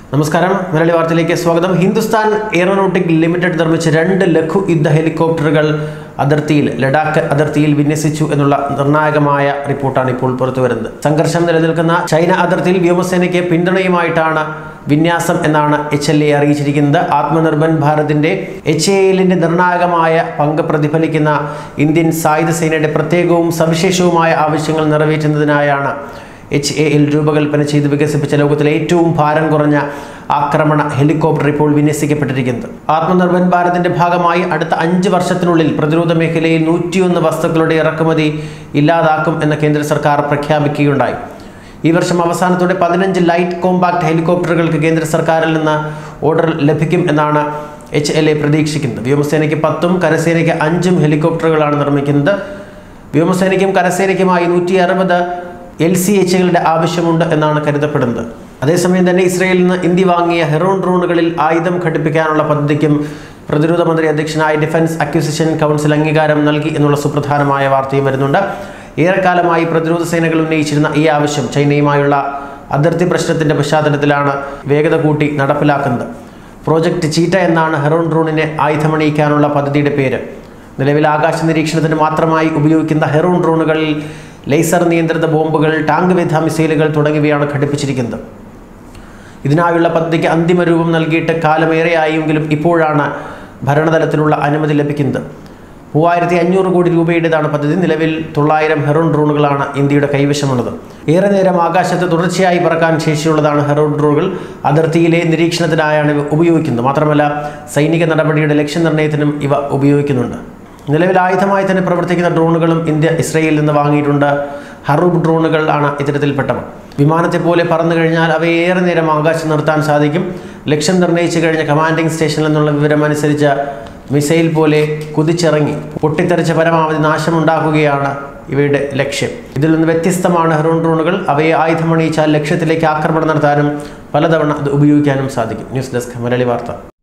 നമസ്കാരം, മലയാളി വാർത്തയിലേക്ക് സ്വാഗതം. ഹിന്ദുസ്ഥാൻ എയറോനോട്ടിക് ലിമിറ്റഡ് നിർമ്മിച്ച 2 ലഘു യുദ്ധ ഹെലികോപ്റ്ററുകൾ ലഡാക്ക് അതിർത്തിയിൽ വിന്യസിച്ചു എന്നുള്ള നിർണായകമായ റിപ്പോർട്ടാണ് ഇപ്പോൾ പുറത്തുവരുന്നത്. സംഘർഷം നിലനിൽക്കുന്ന ചൈന അതിർത്തിയിൽ വ്യോമസേനയ്ക്ക് പിന്തുണയുമായിട്ടാണ് വിന്യാസം എന്നാണ് HLA അറിയിച്ചിരിക്കുന്നത്. ആത്മനിർഭർ ഭാരതിന്റെ HALന്റെ നിർണായകമായ പങ്ക് പ്രതിഫലിക്കുന്ന ഇന്ത്യൻ സായുധ സേനയുടെ പ്രത്യേകവും സവിശേഷവുമായ ആവശ്യങ്ങൾ നിറവേറ്റുന്നതിനായാണ് HAL രൂപകൽപ്പന ചെയ്ത് വികസിപ്പിച്ച ലോകത്തിലെ ഏറ്റവും ഭാരം കുറഞ്ഞ ആക്രമണ ഹെലികോപ്റ്റർ ഇപ്പോൾ വിന്യസിക്കപ്പെട്ടിരിക്കുന്നത്. ആത്മനിർഭർ ഭാരതിന്റെ ഭാഗമായി അടുത്ത 5 വർഷത്തിനുള്ളിൽ പ്രതിരോധ മേഖലയിൽ 101 വസ്തുക്കളുടെ ഇറക്കുമതി ഇല്ലാതാക്കും എന്ന് കേന്ദ്ര സർക്കാർ പ്രഖ്യാപിക്കുകയുണ്ടായി. ഈ വർഷം അവസാനത്തോടെ 15 ലൈറ്റ് കോമ്പാക്ട് ഹെലികോപ്റ്ററുകൾക്ക് കേന്ദ്ര സർക്കാരിൽ നിന്ന് ഓർഡർ ലഭിക്കും എന്നാണ് HLA പ്രതീക്ഷിക്കുന്നത്. വ്യോമസേനയ്ക്ക് 10ഉം കരസേനയ്ക്ക് 5ഉം ഹെലികോപ്റ്ററുകളാണ് നിർമ്മിക്കുന്നത്. വ്യോമസേനയ്ക്കും കരസേനയ്ക്കുമായി 160 LCHകളുടെ ആവശ്യമുണ്ട് എന്നാണ് കരുതപ്പെടുന്നത്. അതേസമയം തന്നെ ഇസ്രയേലിൽ നിന്ന് ഇന്ത്യ വാങ്ങിയ ഹെറോൺ ഡ്രോണുകളിൽ ആയുധം ഘടിപ്പിക്കാനുള്ള പദ്ധതിക്കും പ്രതിരോധ മന്ത്രി അധ്യക്ഷനായ ഡിഫൻസ് അക്വിസിഷൻ കൗൺസിൽ അംഗീകാരം നൽകി എന്നുള്ള സുപ്രധാനമായ വാർത്തയും വരുന്നുണ്ട്. ഏറെക്കാലമായി പ്രതിരോധ സേനകൾ ഉന്നയിച്ചിരുന്ന ഈ ആവശ്യം ചൈനയുമായുള്ള അതിർത്തി പ്രശ്നത്തിന്റെ പശ്ചാത്തലത്തിലാണ് വേഗത കൂട്ടി നടപ്പിലാക്കുന്നത്. പ്രോജക്റ്റ് ചീറ്റ എന്നാണ് ഹെറോൺ ഡ്രോണിനെ ആയുധമണിയിക്കാനുള്ള പദ്ധതിയുടെ പേര്. നിലവിൽ ആകാശ നിരീക്ഷണത്തിന് മാത്രമായി ഉപയോഗിക്കുന്ന ഹെറോൺ ഡ്രോണുകളിൽ ലേസർ നിയന്ത്രിത ബോംബുകൾ, ടാങ്ക് വിധ മിസൈലുകൾ തുടങ്ങിയവയാണ് ഘടിപ്പിച്ചിരിക്കുന്നത്. ഇതിനായുള്ള പദ്ധതിക്ക് അന്തിമ രൂപം നൽകിയിട്ട് കാലമേറെയായെങ്കിലും ഇപ്പോഴാണ് ഭരണതലത്തിലുള്ള അനുമതി ലഭിക്കുന്നത്. 3500 കോടി രൂപയുടേതാണ് പദ്ധതി. നിലവിൽ 900 ഹെറോൺ ഡ്രോണുകളാണ് ഇന്ത്യയുടെ കൈവശമുള്ളത്. ഏറെ നേരം ആകാശത്ത് തുടർച്ചയായി പറക്കാൻ ശേഷിയുള്ളതാണ് ഹെറോൺ ഡ്രോണുകൾ. അതിർത്തിയിലെ നിരീക്ഷണത്തിനായാണ് ഇവ ഉപയോഗിക്കുന്നത്. മാത്രമല്ല, സൈനിക നടപടിയുടെ ലക്ഷ്യനിർണ്ണയത്തിനും ഇവ ഉപയോഗിക്കുന്നുണ്ട്. നിലവിൽ ആയുധമായി തന്നെ പ്രവർത്തിക്കുന്ന ഡ്രോണുകളും ഇന്ത്യ ഇസ്രയേലിൽ നിന്ന് വാങ്ങിയിട്ടുണ്ട്. ഹറൂബ് ഡ്രോണുകൾ ആണ് ഇത്തരത്തിൽപ്പെട്ടവ. വിമാനത്തെ പോലെ പറന്നു കഴിഞ്ഞാൽ അവയെ ഏറെ നേരം ആകാശം നിർത്താൻ സാധിക്കും. ലക്ഷ്യം നിർണ്ണയിച്ചു കഴിഞ്ഞ കമാൻഡിംഗ് സ്റ്റേഷനിൽ നിന്നുള്ള വിവരം അനുസരിച്ച് മിസൈൽ പോലെ കുതിച്ചിറങ്ങി പൊട്ടിത്തെറിച്ച പരമാവധി നാശമുണ്ടാക്കുകയാണ് ഇവയുടെ ലക്ഷ്യം. ഇതിൽ നിന്ന് വ്യത്യസ്തമാണ് ഹെറോൺ ഡ്രോണുകൾ. അവയെ ആയുധമണിയിച്ചാൽ ലക്ഷ്യത്തിലേക്ക് ആക്രമണം നടത്താനും പലതവണ അത് ഉപയോഗിക്കാനും സാധിക്കും. ന്യൂസ് ഡെസ്ക്, മലയാളി വാർത്ത.